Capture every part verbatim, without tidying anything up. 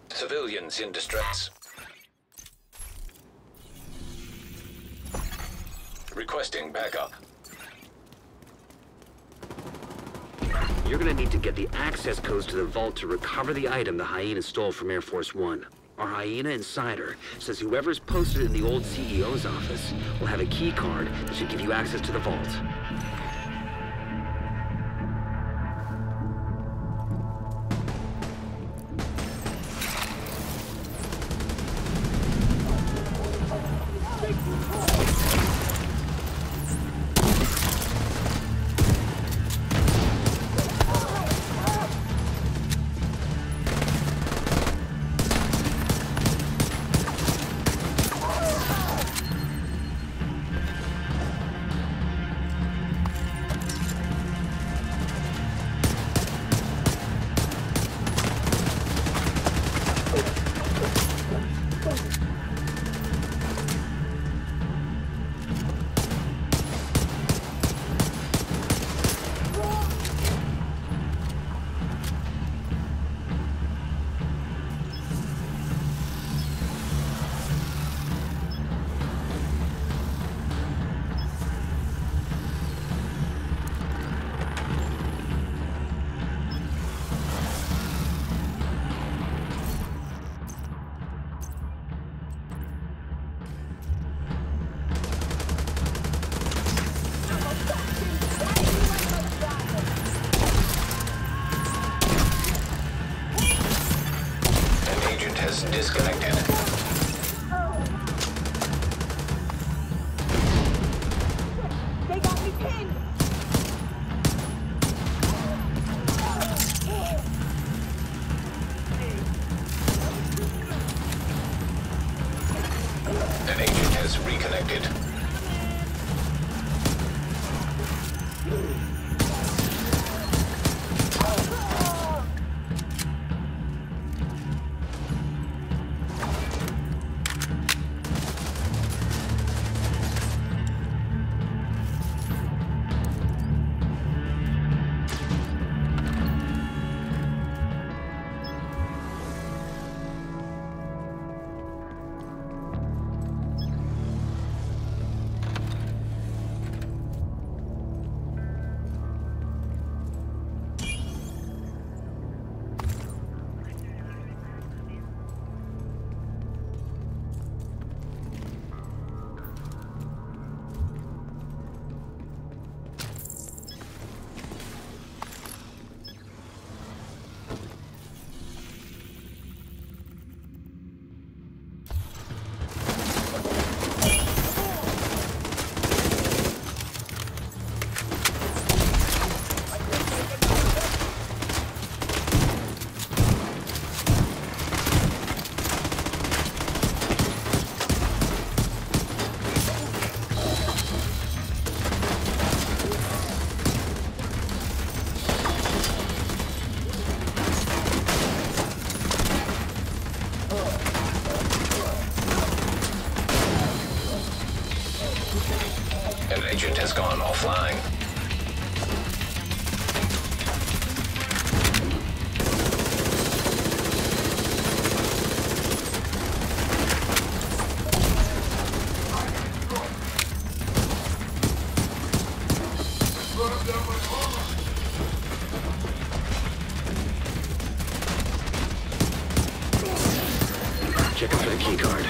Civilians in distress. Requesting backup. You're gonna need to get the access codes to the vault to recover the item the Hyena stole from Air Force One. Our Hyena insider says whoever's posted in the old C E O's office will have a key card that should give you access to the vault. Disconnected. They got me pinned! An agent has reconnected. An agent has gone offline. Check out for the key card.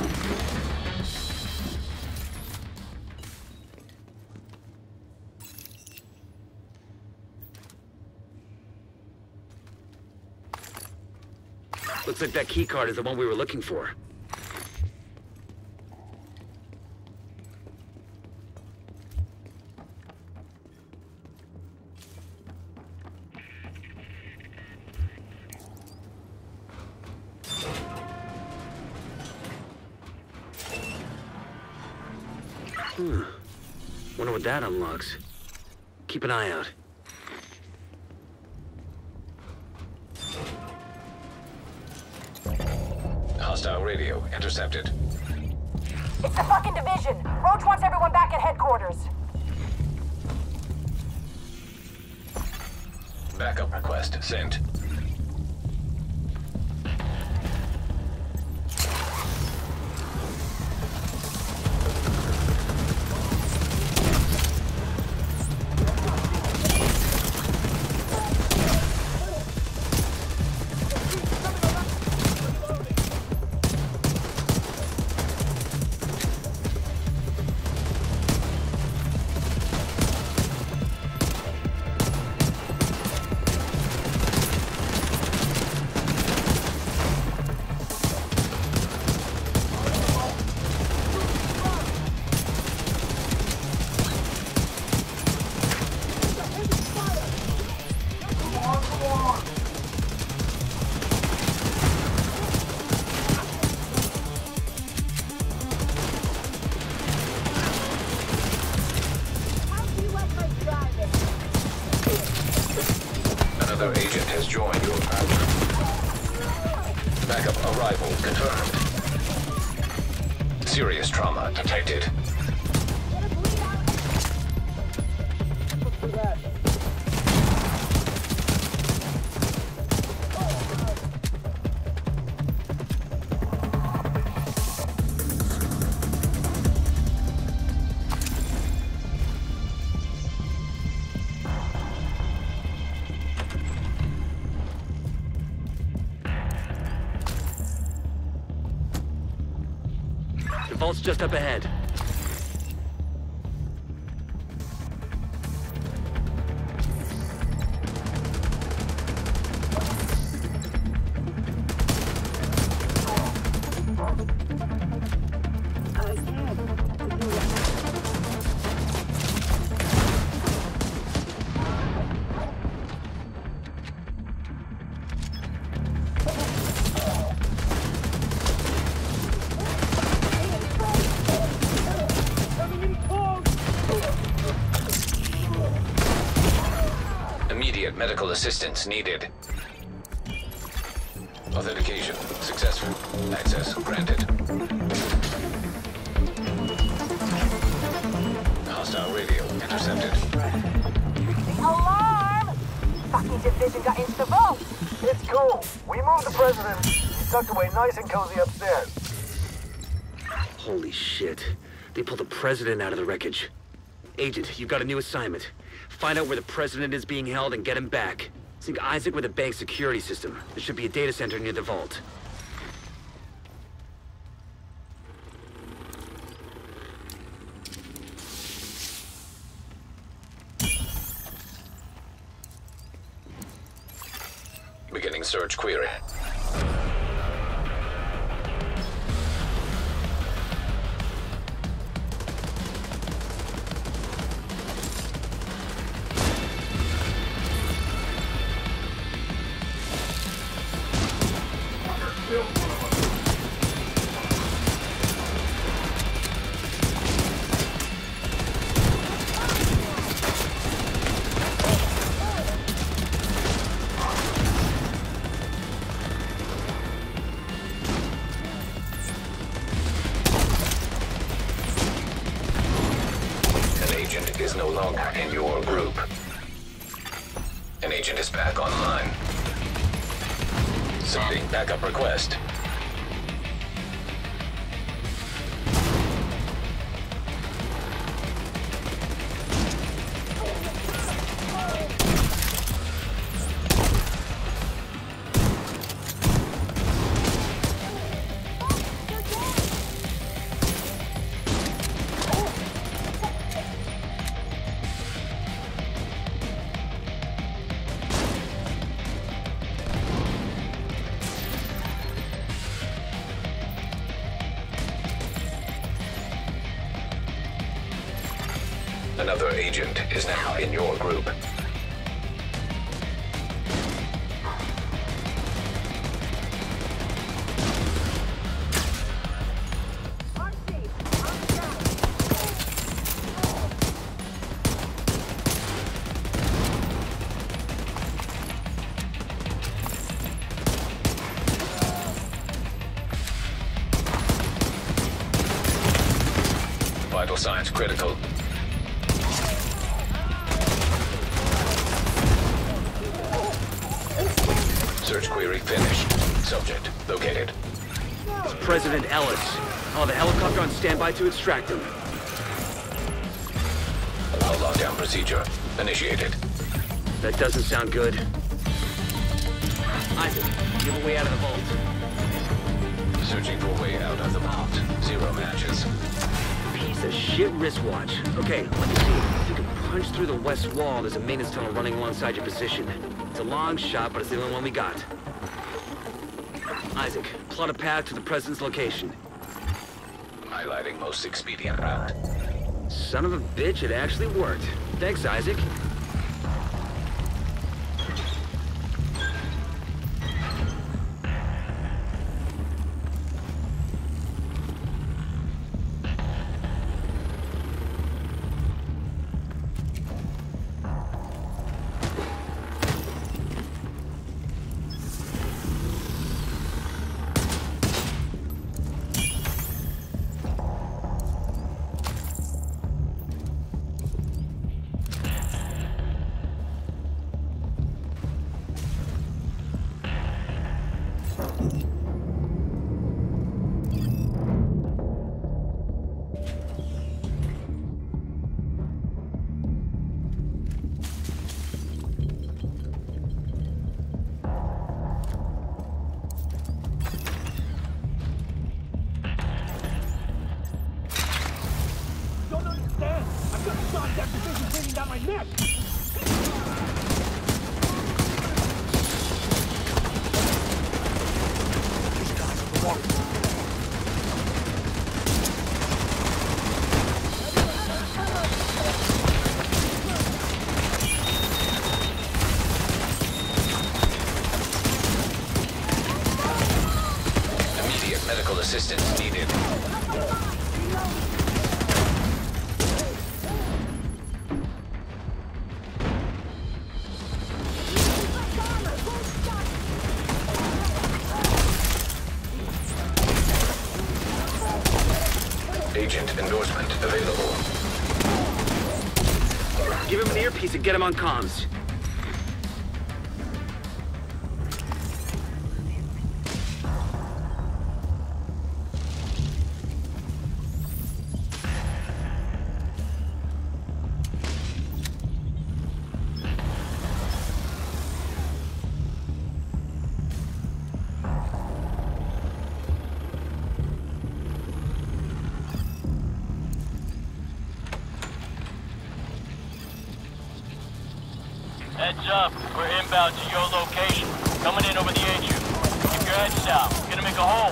Looks like that key card is the one we were looking for. Hmm. Wonder what that unlocks. Keep an eye out. Hostile radio intercepted. It's the fucking division! Roach wants everyone back at headquarters! Backup request sent. Backup arrival confirmed. Serious trauma detected. The vault's just up ahead. Immediate medical assistance needed. Authentication successful. Access granted. Hostile radio intercepted. Alarm! Fucking division got into the vault! It's cool. We moved the president. He's tucked away nice and cozy upstairs. Holy shit. They pulled the president out of the wreckage. Agent, you've got a new assignment. Find out where the president is being held and get him back. Sync Isaac with the bank security system. There should be a data center near the vault. Beginning search query. Is no longer in your group. An agent is back online. Sending backup request. Another agent is now in your group. Vital signs critical. Search query finished. Subject located. It's President Ellis. Oh, the helicopter on standby to extract him. All lockdown procedure initiated. That doesn't sound good. Isaac, give a way out of the vault. Searching for way out of the vault. Zero matches. Piece of shit wristwatch. Okay, let me see. If you can punch through the west wall, there's a maintenance tunnel running alongside your position. It's a long shot, but it's the only one we got. Isaac, plot a path to the president's location. Highlighting most expedient route. Son of a bitch, it actually worked. Thanks, Isaac. Don't understand. I've got shots after vision breathing down my neck. Immediate medical assistance needed. Agent endorsement available. Give him an earpiece and get him on comms. Heads up, we're inbound to your location. Coming in over the H U. Keep your heads down. We're gonna make a hole.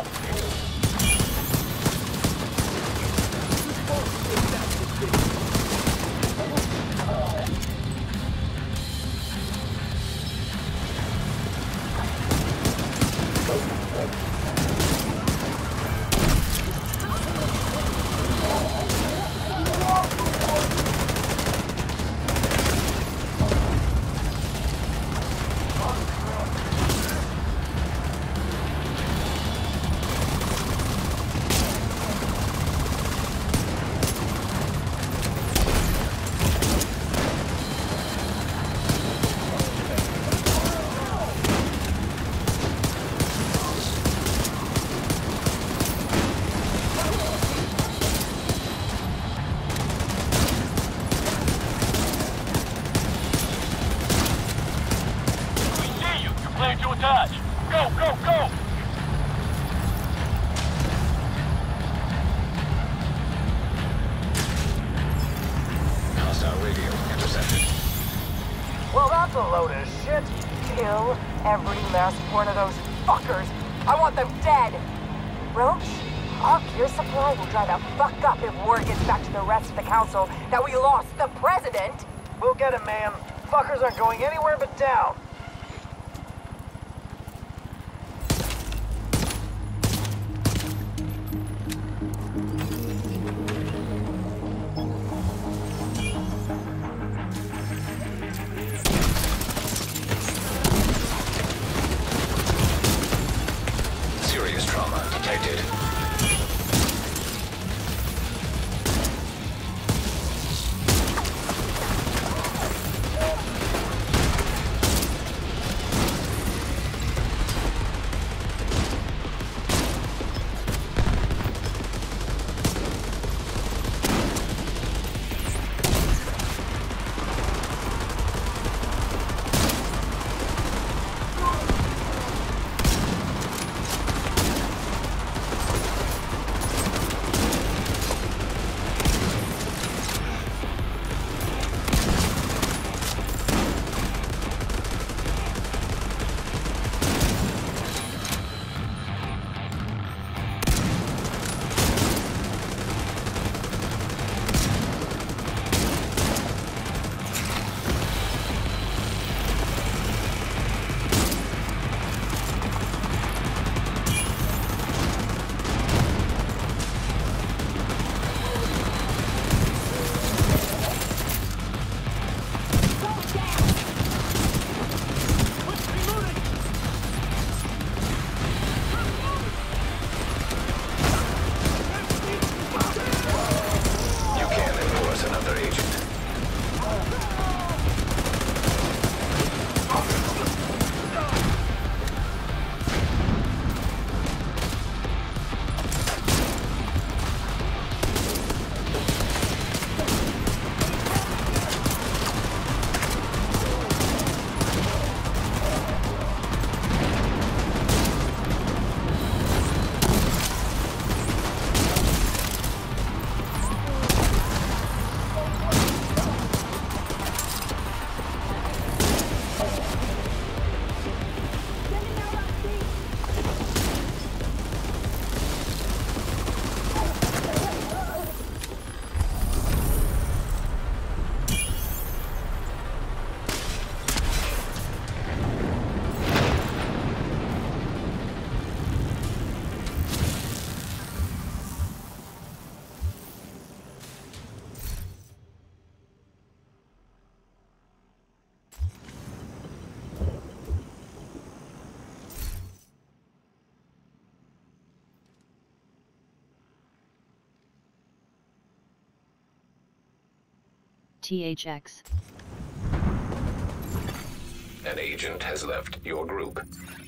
Clear to attach. Go, go, go! Hostile radio intercepted. Well, that's a load of shit. Kill every last one of those fuckers. I want them dead. Roach, our gear supply will dry the fuck up if word gets back to the rest of the council that we lost the president. We'll get him, man. Fuckers aren't going anywhere but down. Serious trauma detected. T H X. An agent has left your group.